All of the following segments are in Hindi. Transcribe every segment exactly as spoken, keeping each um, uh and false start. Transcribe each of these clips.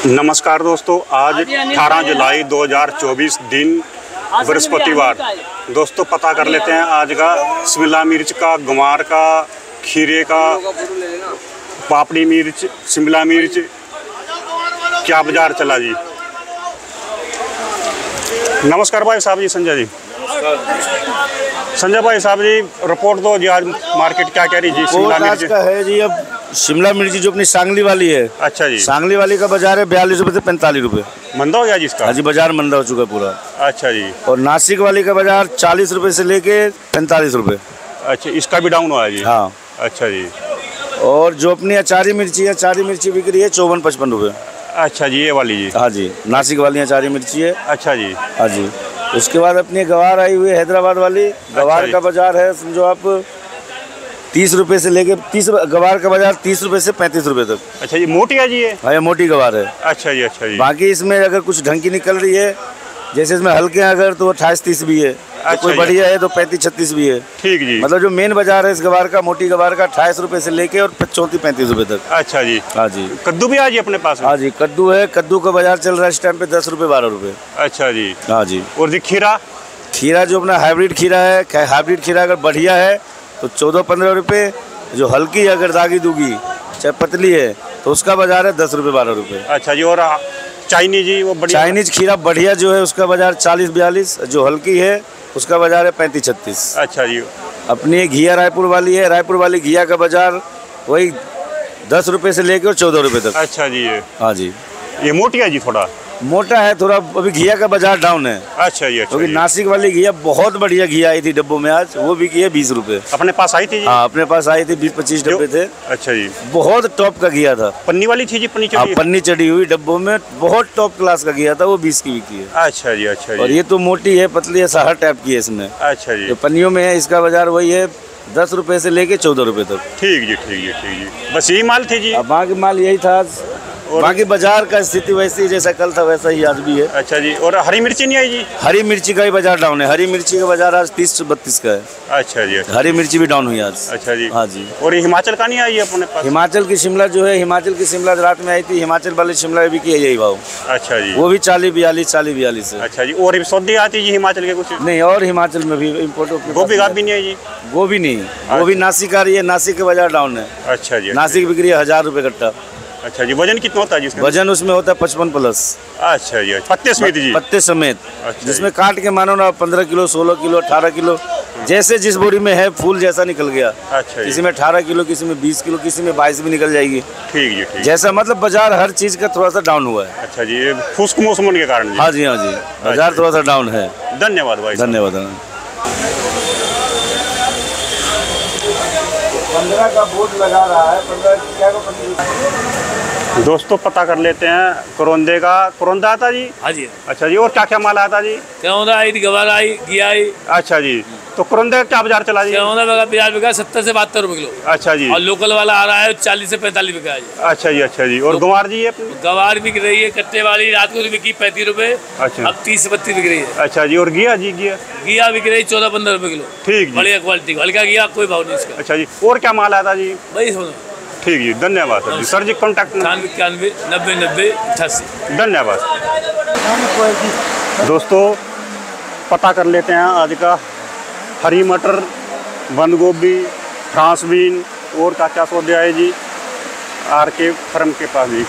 नमस्कार दोस्तों, आज अठारह जुलाई दो हज़ार चौबीस दिन बृहस्पतिवार। दोस्तों पता कर लेते हैं आज का शिमला मिर्च का, गंवार का, खीरे का, पापड़ी मिर्च, शिमला मिर्च क्या बाजार चला जी। नमस्कार भाई साहब जी। संजय जी, संजय भाई साहब जी रिपोर्ट दो जी, आज मार्केट क्या कह रही जी। शिमला मिर्च का है जी, अब शिमला मिर्ची जो अपनी सांगली वाली है। अच्छा जी। सांगली वाली का बाजार है बयालीस रुपए से पैंतालीस रुपए। मंदा हो गया जी इसका? हाँ जी, बाजार मंदा हो चुका है पूरा। अच्छा जी। और नासिक वाली का बाजार चालीस रुपए से लेके पैंतालीस रुपए। अच्छा, इसका भी डाउन हुआ है जी? हाँ। अच्छा जी। और जो अपनी अचारी मिर्ची है, अचारी मिर्ची बिक रही है चौवन पचपन रुपए। अच्छा जी, ये वाली जी? हाँ जी, नासिक वाली अचारी मिर्ची है। अच्छा जी। हाँ जी। उसके बाद अपनी गवार आई हुई है हैदराबाद वाली। गवार का बाजार है समझो आप तीस रुपए से लेके तीस, गवार का बाजार तीस रुपए से पैंतीस रुपए तक। अच्छा जी, मोटी है जी ये? हाँ, ये मोटी गवार है। अच्छा जी। अच्छा जी। बाकी इसमें अगर कुछ ढंग की निकल रही है, जैसे इसमें हल्के हैं अगर तो अट्ठाईस तीस भी है। अच्छा, कोई बढ़िया है तो पैंतीस छत्तीस भी है। ठीक जी। मतलब जो मेन बाजार है इस गवार का, मोटी गवार का अट्ठाईस रुपए से लेके और चौंतीस पैंतीस रुपए तक। अच्छा जी। हाँ जी। कद्दू भी आज अपने पास? हाँ जी, कद्दू है। कद्दू का बाजार चल रहा है इस टाइम पे दस रुपए बारह रुपए। अच्छा जी। हाँ जी। और जी खीरा? खीरा जो अपना हाइब्रिड खीरा है, हाइब्रिड खीरा अगर बढ़िया है तो चौदह पंद्रह रुपए। जो हल्की है अगर दागी दूगी चाहे पतली है तो उसका बाजार है दस रुपए बारह रुपए। अच्छा जी। और चाइनीज जी वो बढ़िया? चाइनीज खीरा बढ़िया जो है उसका बाजार चालीस बयालीस। जो हल्की है उसका बाजार है पैंतीस छत्तीस। अच्छा जी। अपनी घिया रायपुर वाली है, रायपुर वाली घिया का बाजार वही दस रुपए से लेकर चौदह रुपए तक। अच्छा जी। ये हाँ जी। ये मोटी है जी? थोड़ा मोटा है थोड़ा। अभी घिया का बाजार डाउन है। अच्छा जी। अच्छा क्योंकि जी। नासिक वाली घिया बहुत बढ़िया घिया आई थी डब्बों में, आज वो भी है बीस रुपए। अपने पास आई थी जी? हाँ, अपने पास आई थी बीस पच्चीस डब्बे थे। अच्छा जी। बहुत टॉप का घिया था। पन्नी वाली थी जी? पन्नी हाँ, चढ़ी? पन्नी चढ़ी हुई डब्बों में, बहुत टॉप क्लास का घिया था, वो बीस की बिकी है। अच्छा जी। अच्छा जी। और ये तो मोटी है, पतली है, सहर टाइप की है इसमें। अच्छा जी। जो पन्नियों में है इसका बाजार वही है दस रुपए से लेके चौदह रुपए तक। ठीक जी। ठीक जी। ठीक जी। बस यही माल थी जी? अब बाकी माल यही था। और बाकी बाजार का स्थिति वैसी जैसा कल था वैसा ही आज भी है। अच्छा जी। और हरी मिर्ची नहीं आई जी? हरी मिर्ची का ही बाजार डाउन है। हरी मिर्ची का बाजार आज तीस बत्तीस का है। अच्छा जी। अच्छा। हरी मिर्ची भी डाउन हुई आज। अच्छा जी। हाँ जी। और हिमाचल का नहीं आई है अपने पास? हिमाचल की शिमला जो है, हिमाचल की शिमला रात में आई थी। हिमाचल वाली शिमला भी की है यही भाव। अच्छा जी। वो भी चालीस बयालीस चालीस बयालीस है। अच्छा जी। और सौदी आती जी हिमाचल के कुछ? नहीं, और हिमाचल में भी इम्पोर्ट। गोभी का भी नहीं है जी? गोभी नहीं, वो भी नासिक आ रही है। नासिक के बाजार डाउन है। अच्छा जी। नासिक बिक्री है हजार रुपए कट्टा। अच्छा जी। वजन कितना होता है जिसका? वजन उसमें होता है पचपन प्लस। अच्छा जी। पत्ते समेत जी? पत्ते समेत। अच्छा। जिसमें काट के मानो ना पंद्रह किलो सोलह किलो अठारह किलो, जैसे जिस बोरी में है फूल जैसा निकल गया। अच्छा। किसी में अठारह किलो, किसी में बीस किलो, किसी में बाईस भी निकल जाएगी। ठीक जी। ठीक। जैसा मतलब बाजार हर चीज का थोड़ा सा डाउन हुआ है। अच्छा जी। ये खुश्क मौसम के कारण? हाँ जी। हाँ जी, बाजार थोड़ा सा डाउन है। धन्यवाद भाई। धन्यवाद। पंद्रह का बोर्ड लगा रहा है। पंद्रह क्या को पंद्रह। दोस्तों पता कर लेते हैं करौंदे का। करौंदा आता जी? हाँ जी। अच्छा जी। और क्या क्या माल आता जी? करौंदा आई थी, गवार आई, घिया आई। अच्छा जी। तो करौंदे का क्या बाजार चला जी? करौंदा का बाजार बिका सत्तर से बहत्तर रुपए किलो। अच्छा जी। और लोकल वाला आ रहा है चालीस से पैंतालीस बिका है। अच्छा जी। अच्छा जी। और गंवार जी? गवार बिक रही है कट्टे वाली, रात को बिकी पैंतीस रुपए। अच्छा। अब तीस बत्तीस बिक रही है। अच्छा जी। और घिया जी? घिया घिया बिक रही है चौदह पंद्रह रुपए किलो। ठीक जी। बढ़िया क्वालिटी, हल्का घिया कोई भाव नहीं इसका। अच्छा जी। और क्या माल आता जी? वही सुनो। ठीक जी। धन्यवाद सर जी। सर जी कॉन्टैक्ट इक्यानवे इक्यानवे नब्बे नब्बे अठासी। धन्यवाद। दोस्तों पता कर लेते हैं आज का हरी मटर, बंद गोभी, फ्रांस बीन और क्या क्या सौदे आए जी आर के फर्म के पास जी।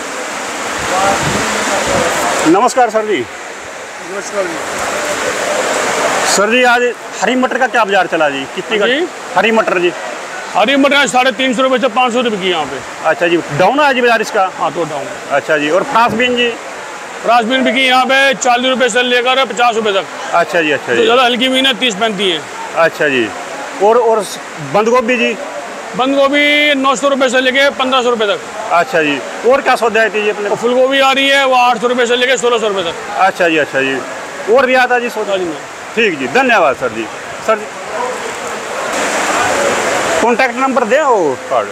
नमस्कार सर जी। नमस्कार जी। सर जी आज हरी मटर का क्या बाजार चला जी? कितनी का जी? हरी मटर जी? हरी मटर साढ़े तीन सौ रुपये से पाँच सौ रुपये की यहाँ पे। अच्छा जी। डाउन है जी बाजार इसका? हाँ तो डाउन। अच्छा जी। और फ्रांस बीन जी? फ्रांस बीन बिकी यहाँ पे चालीस रुपये से लेकर पचास रुपये तक। अच्छा जी। अच्छा तो जी। ज़्यादा हल्की बीन है तीस पैंतीस है। अच्छा जी। और और बंद गोभी जी? बंद गोभी नौ सौ रुपये से लेके पंद्रह सौ रुपये तक। अच्छा जी। और क्या सौदा आती जी अपने? और फूल गोभी आ रही है वो आठ सौ रुपये से लेके सोलह सौ रुपये तक। अच्छा जी। अच्छा जी। और भी आता जी सौदा जी में? ठीक जी। धन्यवाद सर जी। सर जी कॉन्टैक्ट नंबर दें वो कार्ड।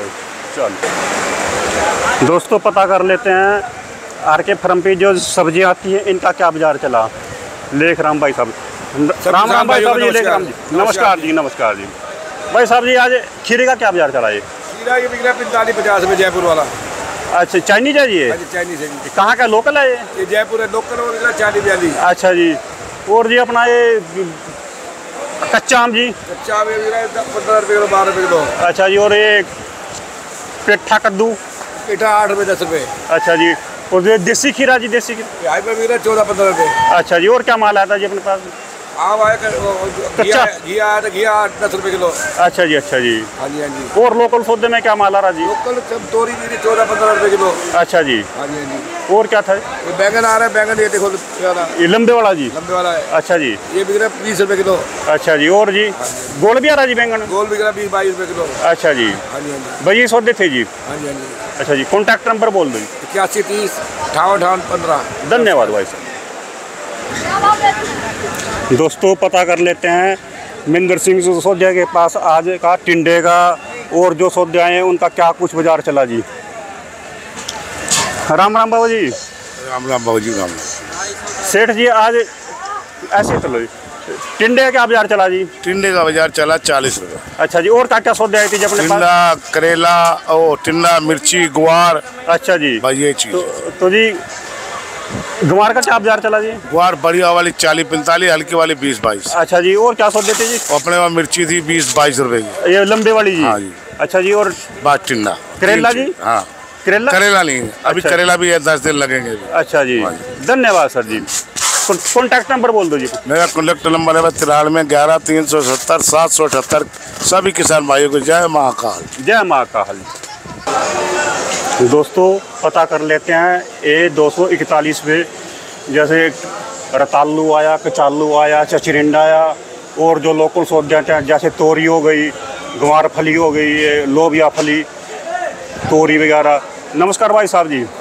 चलो दोस्तों पता कर लेते हैं आर के फर्म पे जो सब्जियां आती हैं इनका क्या बाजार चला। लेख राम भाई साहब। राम राम भाई साहब जी। लेख राम जी। नमस्कार जी। नमस्कार जी। भाई साहब जी आज खीरे का क्या बाजार चला है? खीरा ये बिक रहा है पैंतालीस पचास में जयपुर वाला। अच्छा चाइनीज है ये? चाइनीज है जी। कहाँ का लोकल है ये? ये जयपुर है, लोकल और चालीस बयालीस। अच्छा जी। और जी अपना ये कच्चा आम जी? कच्चा आम पंद्रह रुपये किलो, बारह रुपये किलो। अच्छा जी। और ये पेठा कद्दू? पेठा आठ रुपये दस रुपये। अच्छा जी। और ये देसी खीरा जी? देसी खीरा हाई पर बिक रहा है चौदह पंद्रह रुपये। अच्छा जी। और क्या माल आता है जी अपने पास? आम आया कच्चा घी आया था, घी आया दस रुपये किलो। अच्छा जी। अच्छा जी। हाँ जी हाँ जी। और लोकल सौदे में क्या माल आ रहा जी? लोकल सब तोरी भी चौदह पंद्रह रुपये किलो। अच्छा जी। हाँ जी हाँ जी। और क्या था? ये बैंगन आ रहा है, बैंगन ये देखो ये लंबे वाला जी? लंबे वाला है। अच्छा जी। ये बिक रहा है बीस रुपये किलो। अच्छा जी। और जी गोल भी आ रहा जी बैंगन? गोल बिक रहा है बीस बाईस रुपये किलो। अच्छा जी। हाँ जी हाँ जी। भाई ये सौदे थे जी? हाँ जी हाँ जी। अच्छा जी। कॉन्टैक्ट नंबर बोल दो जी। इक्यासी तीस अठावन अठावन पंद्रह। धन्यवाद भाई साहब। दोस्तों पता कर लेते हैं महेंद्र सिंह सिसोदिया के पास आज का टिंडे का और जो सौदे आए हैं उनका क्या कुछ बाजार चला जी। राम राम बाबू जी। राम राम बाबू जी। राम सेठ जी आज ऐसे चलो जी टिंडे का क्या बाजार चला जी? टिंडे का बाजार चला चालीस रुपये। अच्छा जी। और क्या क्या सौदे आए थे जी अपने पास? टिंडा करेला ओ टिंडा मिर्ची गुआर। अच्छा जी। भाई ये चीज़ तो, तो जी गुआर का क्या बाजार चला जी? गुआर बढ़िया वाली चालीस पैंतालीस, हल्की वाली बीस बाईस। अच्छा जी। और क्या सौदे थे जी? अपने वहाँ मिर्ची थी बीस बाईस रुपए की। ये लंबे वाली जी? हाँ जी। अच्छा जी। और बात टिंडा करेला जी? हाँ करेला करेला नहीं अभी। अच्छा। करेला भी है, दस दिन लगेंगे अभी। अच्छा जी। धन्यवाद सर जी। कॉन्टैक्ट नंबर बोल दो जी। मेरा कॉन्टैक्ट नंबर है तिरानवे ग्यारह तीन सौ सत्तर सात सौ अठहत्तर। सभी किसान भाइयों को जय महाकाल। जय महाकाल। दोस्तों पता कर लेते हैं ए दो सौ इकतालीस पे जैसे रतालू आया, कचालू आया, चचरिंडा आया और जो लोकल सौदे हैं जैसे तोरी हो गई, गंवार फली हो गई, लोबिया फली, तोरी वगैरह। नमस्कार भाई साहब जी।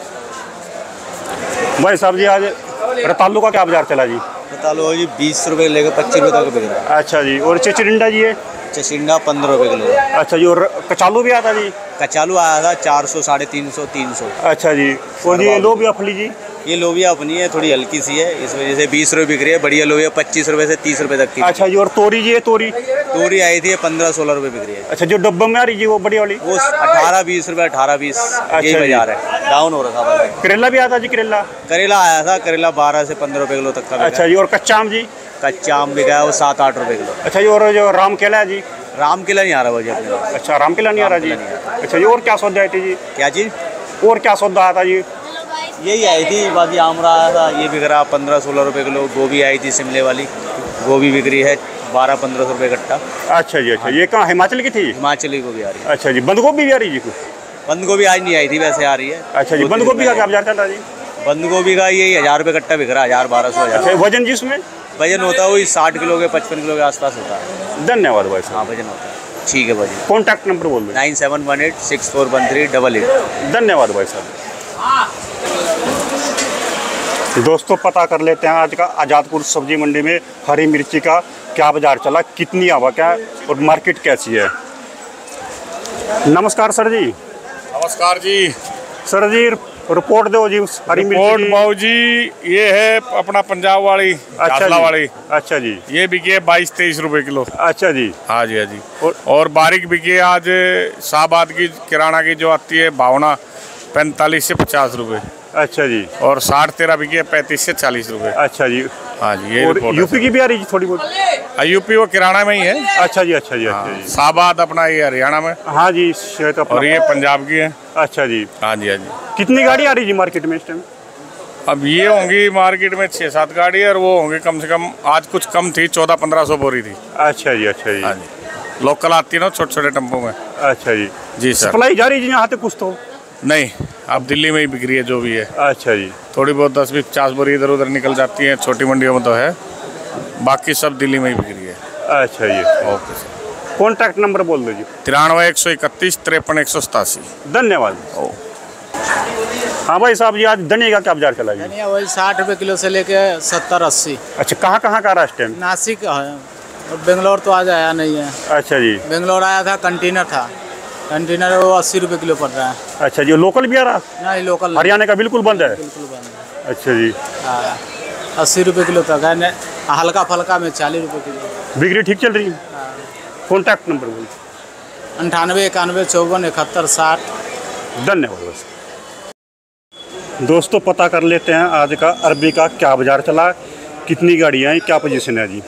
भाई साहब जी आज रतालू का क्या बाजार चला जी? रतालू जी बीस रुपये लेकर पच्चीस रुपये तक बिक रहा है। अच्छा जी। और चचरिंडा जी है? चचिंडा पंद्रह रुपये किलो। अच्छा जी। और कचालू भी आता जी? कचालू आया था चार सौ साढ़े तीन सौ तीन सौ। अच्छा जी। और ये लोबिया फली जी? ये लोबिया अपनी है, थोड़ी हल्की सी है, इस वजह से बीस रुपये बिक रही है। बढ़िया लोबिया पच्चीस रुपये से तीस रुपये तक की। अच्छा जी। और तोरी जी है? तोरी तोरी आई थी पंद्रह सोलह रुपये बिक रही है। अच्छा जो डब्बा में आ रही जी वो बड़ी वाली? वो अठारह बीस रुपये अठारह बीस यही बाजार है। डाउन हो रहा था। करेला भी आता जी? करेला करेला आया था, करेला बारह से पंद्रह रुपये किलो तक का। अच्छा जी। और कच्चा आम जी? कच्चा आम बिका है वो सात आठ रुपये किलो। अच्छा जी। और जो राम केला है जी? राम किला नहीं आ रहा भाजी अपने पास। अच्छा राम केला नहीं आ रहा जी? अच्छा जी। और क्या सौदा आई थी जी? क्या चीज़? और क्या सौदा आता जी? यही आई थी बाकी आमरा आया था, ये बिक रहा पंद्रह सोलह रुपये किलो। गोभी आई थी शिमले वाली, गोभी बिक रही है बारह पंद्रह सौ रुपये कट्टा। अच्छा जी। अच्छा ये कहाँ हिमाचल की थी? हिमाचली गोभी आ रही है। अच्छा जी। बंद गोभी भी आ रही जी? बंद गोभी आज नहीं आई थी, वैसे आ रही है। अच्छा जी। बंद गोभी का क्या बाजार चल रहा है जी? बंद गोभी का यही हज़ार रुपये कट्टा बिक रहा है, हज़ार बारह सौ हज़ार। अच्छा वजन जी उसमें? वजन होता है वही साठ किलो के पचपन किलो के आसपास होता है। धन्यवाद भाई साहब। हाँ वजन होता है। ठीक है भाजी। कॉन्टैक्ट नंबर बोल दो। Nine seven one eight six four one three double eight. धन्यवाद भाई साहब। दोस्तों पता कर लेते हैं आज का आज़ादपुर सब्जी मंडी में हरी मिर्ची का क्या बाजार चला, कितनी आवक है और मार्केट कैसी है। नमस्कार सर जी। नमस्कार जी। सर जी रिपोर्ट दो जी हरी रिपोर्ट मिर्ची। बाबू जी ये है अपना पंजाब वाली, अच्छा झासला जी। वाली। अच्छा जी। ये बिकी है बाईस तेईस रुपए किलो। अच्छा जी। हाँ जी हाँ जी। और, और बारीक बिकी है आज शाहबाद की किराना की जो आती है भावना पैंतालीस से पचास रुपए। अच्छा जी। और साठ तेरह बिकी है पैंतीस से चालीस रुपए। अच्छा जी। हाँ जी। ये और रिपोर्ट यूपी की भी आ रही जी थोड़ी बहुत? है। यूपी वो किराना में ही है। अच्छा जी। अच्छा जी। अच्छा हाँ, जी। शाहबाद अपना ये हरियाणा में। हाँ जी शायद अपना। और ये पंजाब की है। अच्छा जी। हाँ जी हाँ जी। कितनी गाड़ी आ रही जी मार्केट में इस टाइम? अब ये होंगी मार्केट में छः सात गाड़ी और वो होंगी कम से कम, आज कुछ कम थी, चौदह पंद्रह सौ बोरी थी। अच्छा जी। अच्छा जी। हाँ जी। लोकल आती है ना छोटे छोटे टेम्पो में। अच्छा जी। जी सर। सप्लाई जा रही जी यहाँ तक कुछ तो? नहीं, अब दिल्ली में ही बिक्री है जो भी है। अच्छा जी। थोड़ी बहुत दस बीस पचास बोरी इधर उधर निकल जाती है, छोटी मंडियों में तो है, बाकी सब दिल्ली में ही बिक्री है। अच्छा जी। Okay sir. कॉन्टैक्ट नंबर बोल दो जी। तिरानवे एक सौ इकतीस तिरपन एक सौ सतासी। धन्यवाद। ओ हाँ भाई साहब जी आज धनिया का क्या बाजार चला जी? धनिया वही साठ रुपये किलो से लेके सत्तर अस्सी। अच्छा कहाँ कहाँ का रास्ते में? नासिक है और बेंगलोर तो आज आया नहीं है। अच्छा जी। बेंगलोर आया था, कंटेनर था, कंटेनर वो अस्सी रुपये किलो पड़ रहा है। अच्छा जी। लोकल भी आ रहा? नहीं लोकल नहीं, हरियाणा का बिल्कुल बंद है? बिल्कुल बंद है। अच्छा जी। हाँ अस्सी रुपये किलो तक है, न- हल्का फल्का में चालीस रुपये किलो। बिक्री ठीक चल रही है? कॉन्टैक्ट नंबर बोल। अंठानवे इक्यानवे चौवन इकहत्तर साठ। धन्यवाद बस। दोस्तों पता कर लेते हैं आज का अरबी का क्या बाजार चला, कितनी गाड़ियाँ हैं, क्या पोजीशन है जी।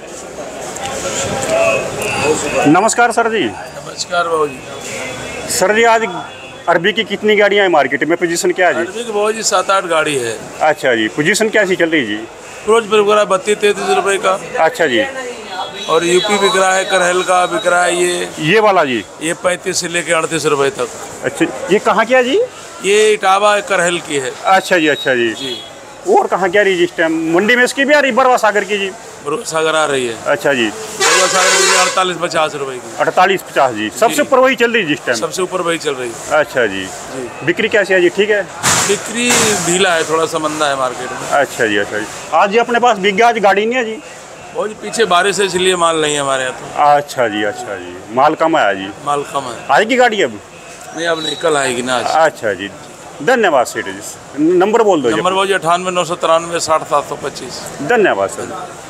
नमस्कार सर जी। नमस्कार बाबू जी। सर जी आज अरबी की कितनी गाड़ियाँ हैं मार्केट में, पोजीशन क्या है जी? अरबी की बाबू जी सात आठ गाड़ी है। अच्छा जी, पोजीशन कैसी चल रही है जी? रोज बिक रहा है बत्तीस तैंतीस रुपए का। अच्छा जी। और यूपी बिक रहा है, करहल का बिक रहा है ये ये वाला जी? ये पैंतीस से लेके अड़तीस रुपए तक। अच्छा, ये कहाँ क्या जी? ये इटावा करहल की है। अच्छा जी, अच्छा जी, जी। और कहाँ क्या रही जी इस टाइम? मंडी में इसकी भी आ रही, बरवा सागर की जी? बरवा सागर आ रही है। अच्छा जी, बरवा सागर की अड़तालीस पचास रुपए की। अड़तालीस पचास जी, सबसे ऊपर वही चल रही जिस टाइम? सबसे ऊपर वही चल रही है। अच्छा जी, बिक्री कैसी है जी? ठीक है, बिक्री ढीला है, थोड़ा सा मंदा है मार्केट में। अच्छा जी, अच्छा जी। आज जी अपने पास बिक गया, आज गाड़ी नहीं है जी? और पीछे बारिश है इसलिए माल नहीं है हमारे यहाँ तो। अच्छा जी, अच्छा जी, माल कम आया जी? माल कम है। आएगी गाड़ी अब? नहीं अब नहीं, कल आएगी ना। अच्छा जी, धन्यवाद सेठ जी। नंबर बोल दो। नंबर बोलिए अठानवे नौ सौ तिरानवे साठ सात सौ पच्चीस। धन्यवाद सर।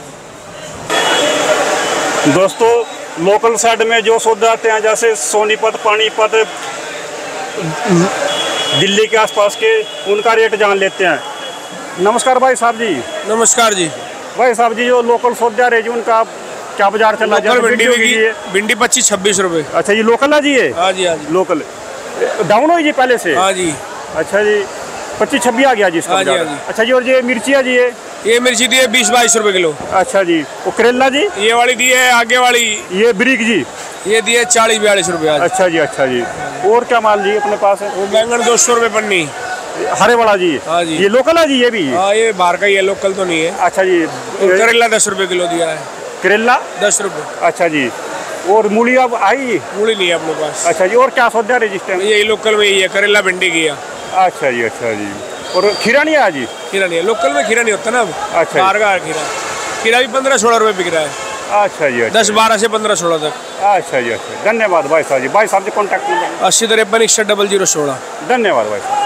दोस्तों लोकल साइड में जो सौदे आते हैं जैसे सोनीपत, पानीपत, दिल्ली के आसपास के, उनका रेट जान लेते हैं। नमस्कार भाई साहब जी। नमस्कार जी। भाई साहब जी जो लोकल सौदा रहे जी उनका क्या बाजार चल रहा है? भिंडी भिंडी पच्चीस छब्बीस रुपए। अच्छा ये लोकल है जी? ये हाँ जी, हाँ जी लोकल डाउन हुई जी पहले से? हाँ जी। अच्छा जी, पच्चीस छब्बीस आ गया जी इसका? हाँ जी, हाँ जी। अच्छा जी, और ये मिर्ची है जी? ये ये मिर्ची दी है बीस बाईस रुपए किलो। अच्छा जी, वो करेला जी? ये वाली दी है आगे वाली, ये ब्रिक जी? ये दी है चालीस बयालीस रुपए। अच्छा जी, अच्छा जी। और क्या माल जी अपने पास है? वो बैंगन दो सौ रुपए पन्नी। हरे वाला जी? हाँ जी। ये लोकल है जी? ये भी? हाँ ये बाहर का ही है, लोकल तो नहीं है। अच्छा जी। करेला दस रुपए किलो दिया है। करेला दस रुपए। अच्छा जी। और मूली अब आई? मूली नहीं है अपने पास। अच्छा जी, और क्या सौदा रहे जिस टाइम? यही लोकल में ही है, करेला भिंडी की है। अच्छा जी, अच्छा जी। और खीरा नहीं आया जी? खीरा नहीं है, लोकल में खीरा नहीं होता ना अब। अच्छा। बाहर का खीरा खीरा भी पंद्रह सोलह रुपए बिक रहा है। अच्छा जी, अच्छा। दस बारह से पंद्रह सोलह तक। अच्छा जी, अच्छा। धन्यवाद भाई साहब जी। भाई साहब जी कॉन्टैक्ट नंबर? अस्सी तिरपन इकसठ डबल जीरो सोलह। धन्यवाद भाई साहब।